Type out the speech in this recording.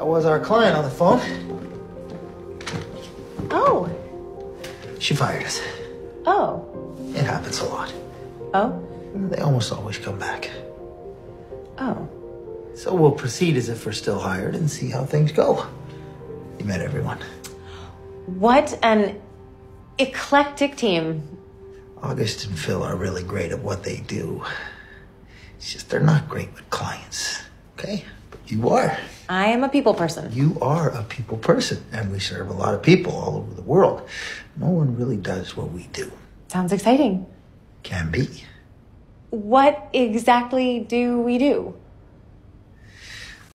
That was our client on the phone. Oh. She fired us. Oh. It happens a lot. Oh? They almost always come back. Oh. So we'll proceed as if we're still hired and see how things go. You met everyone. What an eclectic team. August and Phil are really great at what they do. It's just they're not great with clients, okay? But you are. I am a people person. You are a people person, and we serve a lot of people all over the world. No one really does what we do. Sounds exciting. Can be. What exactly do we do?